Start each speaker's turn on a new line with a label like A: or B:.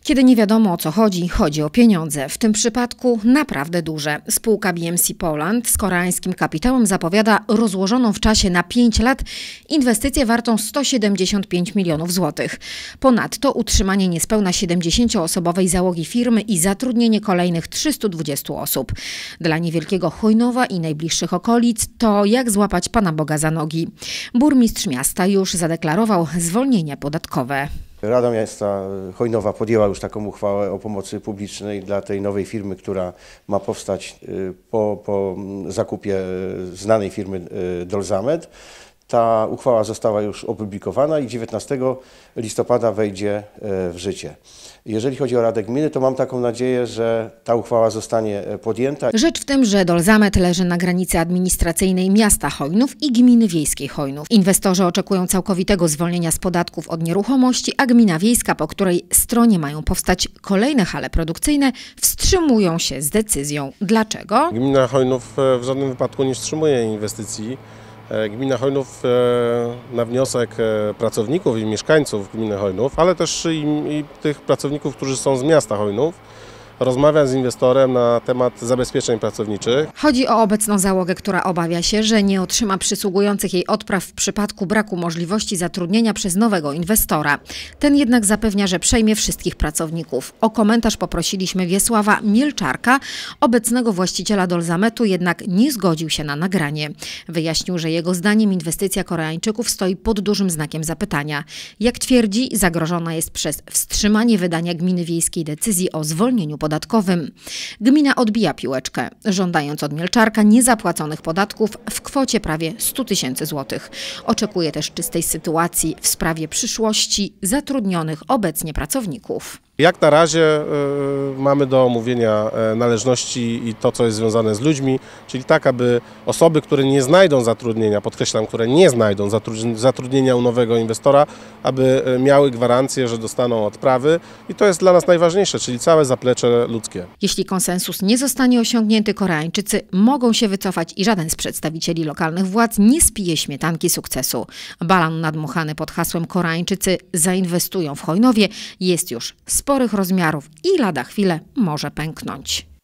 A: Kiedy nie wiadomo o co chodzi, chodzi o pieniądze. W tym przypadku naprawdę duże. Spółka BMC Poland z koreańskim kapitałem zapowiada rozłożoną w czasie na 5 lat inwestycję wartą 175 milionów złotych. Ponadto utrzymanie niespełna 70-osobowej załogi firmy i zatrudnienie kolejnych 320 osób. Dla niewielkiego Chojnowa i najbliższych okolic to jak złapać Pana Boga za nogi. Burmistrz miasta już zadeklarował zwolnienia podatkowe.
B: Rada Miasta Chojnowa podjęła już taką uchwałę o pomocy publicznej dla tej nowej firmy, która ma powstać po zakupie znanej firmy Dolzamet. Ta uchwała została już opublikowana i 19 listopada wejdzie w życie. Jeżeli chodzi o Radę Gminy, to mam taką nadzieję, że ta uchwała zostanie podjęta.
A: Rzecz w tym, że Dolzamet leży na granicy administracyjnej miasta Chojnów i gminy wiejskiej Chojnów. Inwestorzy oczekują całkowitego zwolnienia z podatków od nieruchomości, a gmina wiejska, po której stronie mają powstać kolejne hale produkcyjne, wstrzymują się z decyzją. Dlaczego?
C: Gmina Chojnów w żadnym wypadku nie wstrzymuje inwestycji. Gmina Chojnów na wniosek pracowników i mieszkańców gminy Chojnów, ale też i tych pracowników, którzy są z miasta Chojnów, rozmawia z inwestorem na temat zabezpieczeń pracowniczych.
A: Chodzi o obecną załogę, która obawia się, że nie otrzyma przysługujących jej odpraw w przypadku braku możliwości zatrudnienia przez nowego inwestora. Ten jednak zapewnia, że przejmie wszystkich pracowników. O komentarz poprosiliśmy Wiesława Mielczarka, obecnego właściciela Dolzametu, jednak nie zgodził się na nagranie. Wyjaśnił, że jego zdaniem inwestycja Koreańczyków stoi pod dużym znakiem zapytania. Jak twierdzi, zagrożona jest przez wstrzymanie wydania gminy wiejskiej decyzji o zwolnieniu podatkowym. Gmina odbija piłeczkę, żądając od Mielczarka niezapłaconych podatków w kwocie prawie 100 tysięcy złotych. Oczekuje też czystej sytuacji w sprawie przyszłości zatrudnionych obecnie pracowników.
C: Jak na razie mamy do omówienia należności i to, co jest związane z ludźmi, czyli tak, aby osoby, które nie znajdą zatrudnienia, podkreślam, które nie znajdą zatrudnienia u nowego inwestora, aby miały gwarancję, że dostaną odprawy i to jest dla nas najważniejsze, czyli całe zaplecze ludzkie.
A: Jeśli konsensus nie zostanie osiągnięty, Koreańczycy mogą się wycofać i żaden z przedstawicieli lokalnych władz nie spije śmietanki sukcesu. Balon nadmuchany pod hasłem Koreańczycy zainwestują w Chojnowie jest już sporych rozmiarów i lada chwilę może pęknąć.